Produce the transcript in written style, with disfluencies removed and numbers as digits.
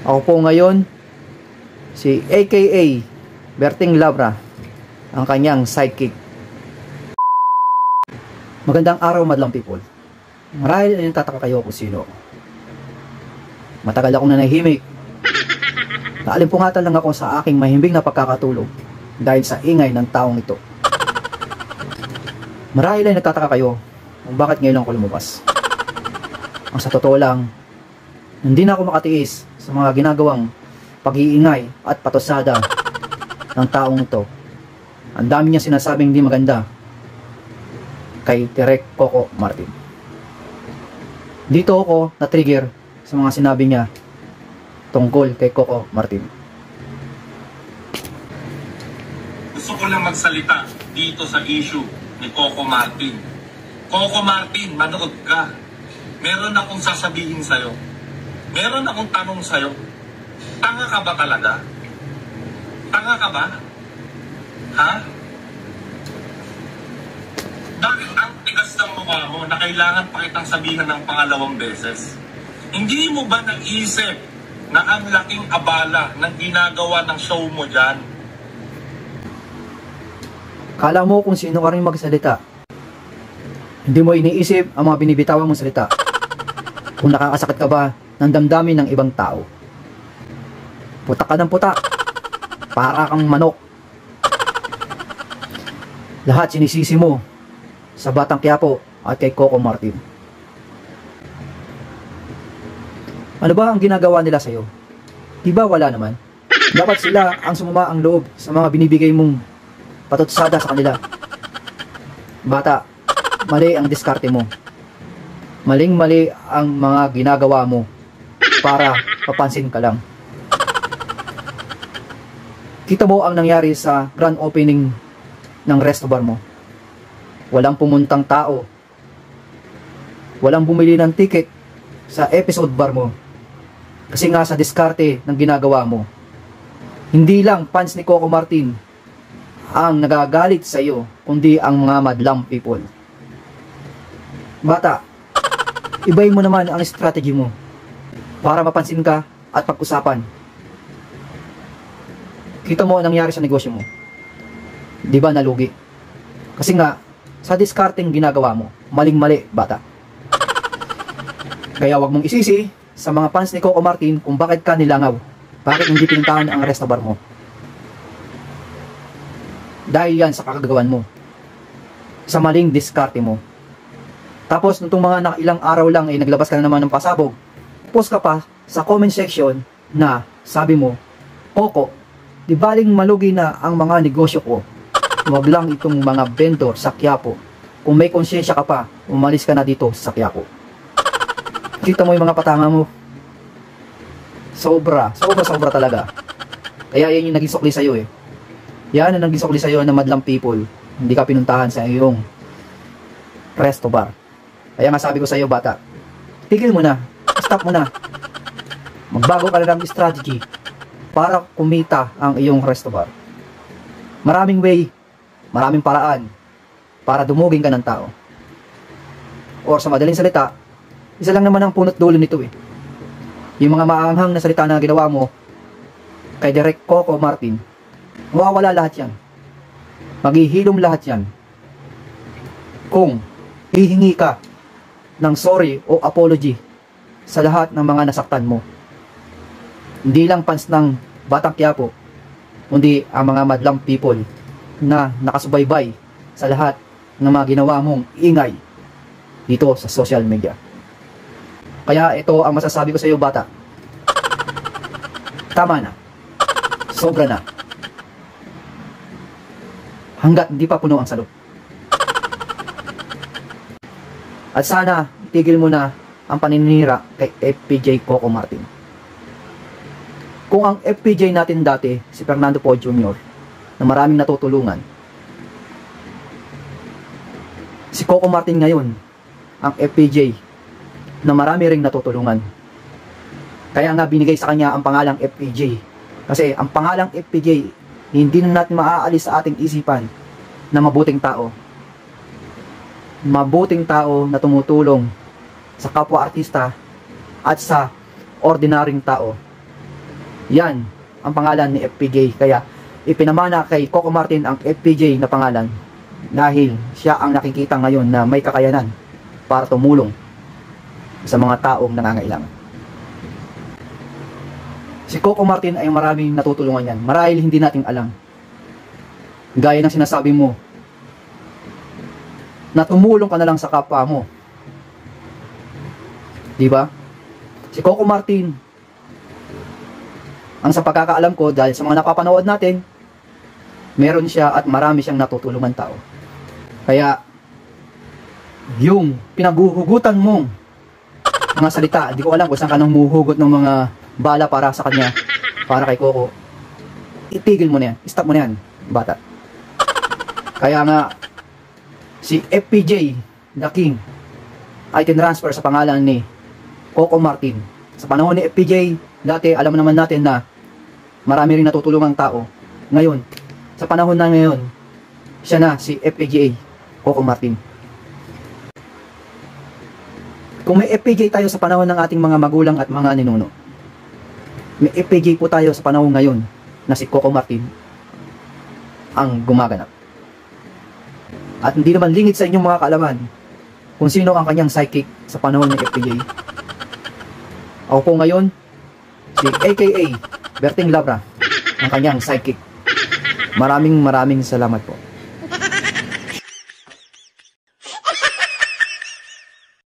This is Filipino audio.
Ako po ngayon, si AKA Berting Labra, ang kanyang sidekick. Magandang araw, madlang people. Marahil ay tataka kayo kung sino. Matagal akong nanahimik. Naalimpungatan lang ako sa aking mahimbing na pagkakatulog dahil sa ingay ng taong ito. Marahil ay nagtataka kayo kung bakit ngayon ako lumabas. Ang sa totoo lang, hindi na ako makatiis sa mga ginagawang pag-iingay at patosada ng taong ito. Ang dami niya sinasabing hindi maganda kay Direk Coco Martin. Dito ako na-trigger sa mga sinabi niya tungkol kay Coco Martin. Gusto ko lang magsalita dito sa issue ni Coco Martin. Coco Martin, manood ka. Meron akong sasabihin sa'yo. Meron akong tanong sa'yo. Tanga ka ba talaga? Tanga ka ba? Ha? Bakit ang tigas ng mukha mo na kailangan pa kitang sabihan ng pangalawang beses? Hindi mo ba naisip na ang laking abala ng ginagawa ng show mo dyan? Kala mo kung sino ka rin magsalita. Hindi mo iniisip ang mga binibitawan mong salita. Kung nakakasakit ka ba ng damdamin ng ibang tao. Putak ka ng putak. Para kang manok. Lahat sinisisi mo sa Batang Quiapo at kay Coco Martin. Ano ba ang ginagawa nila sa'yo? Diba wala naman? Dapat sila ang sumama ang loob sa mga binibigay mong patutsada sa kanila. Bata, mali ang diskarte mo. Maling-mali ang mga ginagawa mo para papansin ka lang. Kita mo ang nangyari sa grand opening ng resto bar mo. Walang pumuntang tao. Walang bumili ng ticket sa episode bar mo. Kasi nga sa diskarte ng ginagawa mo. Hindi lang fans ni Coco Martin ang nagagalit sa iyo, kundi ang mga madlang people. Bata, ibahin mo naman ang strategy mo para mapansin ka at pag-usapan. Kita mo ang nangyari sa negosyo mo. Di ba nalugi? Kasi nga, sa discarding ginagawa mo, maling-mali, bata. Kaya wag mong isisi sa mga fans ni Coco Martin kung bakit ka nilangaw. Bakit hindi pinuntahan ang resto bar mo. Dahil yan sa kakagawan mo. Sa maling diskarte mo. Tapos, nitong mga ilang araw lang ay naglabas ka na naman ng pasabog. Post ka pa sa comment section na sabi mo, Coco, di baling malugi na ang mga negosyo ko. Huwag lang itong mga vendor sa Quiapo. Kung may konsyensya ka pa, umalis ka na dito sa Quiapo. Kita mo yung mga patanga mo. Sobra talaga. Kaya yan yung naging sukli sa'yo eh. Yan ang naging sukli sa'yo na madlang people. Hindi ka pinuntahan sa iyong resto bar. Kaya nga sabi ko sa'yo, bata, tigil mo na. Stop mo na. Magbago ka na ng strategy para kumita ang iyong resto bar. Maraming way, maraming paraan para dumugin ka ng tao. Or sa madaling salita, isa lang naman ang punot dulo nito eh. Yung mga maanghang na salita na ginawa mo kay Direk Coco Martin, mawawala lahat yan. Maghihilom lahat yan. Kung hihingi ka ng sorry o apology sa lahat ng mga nasaktan mo. Hindi lang fans ng Batang Quiapo, kundi ang mga madlang people na nakasubaybay sa lahat ng mga ginawa mong ingay dito sa social media. Kaya ito ang masasabi ko sa iyo, bata. Tama na. Sobra na. Hanggat hindi pa puno ang salot. At sana itigil mo na ang paninira kay FPJ Coco Martin. Kung ang FPJ natin dati, si Fernando Poe Jr., na maraming natutulungan, si Coco Martin ngayon, ang FPJ, na marami ring natutulungan. Kaya nga binigay sa kanya ang pangalang FPJ. Kasi ang pangalang FPJ, hindi na natin maaalis sa ating isipan na mabuting tao. Mabuting tao na tumutulong sa kapwa artista at sa ordinaryong tao. Yan ang pangalan ni FPJ. Kaya ipinamana kay Coco Martin ang FPJ na pangalan dahil siya ang nakikita ngayon na may kakayanan para tumulong sa mga taong nangangailangan. Si Coco Martin ay maraming natutulungan yan. Marahil hindi natin alam. Gaya ng sinasabi mo na tumulong ka na lang sa kapwa mo. Diba? Si Coco Martin, ang sa pagkakaalam ko, dahil sa mga napapanood natin, meron siya at marami siyang natutulungan tao. Kaya, yung pinaghuhugutan mong mga salita, hindi ko alam kung saan ka nang muhugot ng mga bala para sa kanya, para kay Coco, itigil mo na yan, stop mo na yan, bata. Kaya nga, si FPJ, the King, ay tinransfer sa pangalan ni Coco Martin. Sa panahon ni FPJ, dati alam naman natin na marami rin natutulungang tao. Ngayon, sa panahon na ngayon, siya na si FPJ, Coco Martin. Kung may FPJ tayo sa panahon ng ating mga magulang at mga ninuno, may FPJ po tayo sa panahon ngayon na si Coco Martin ang gumaganap. At hindi naman lingid sa inyong mga kaalaman kung sino ang kanyang psychic sa panahon ng FPJ. Ako po ngayon, si AKA Berting Labra, ang kanyang psychic. Maraming salamat po.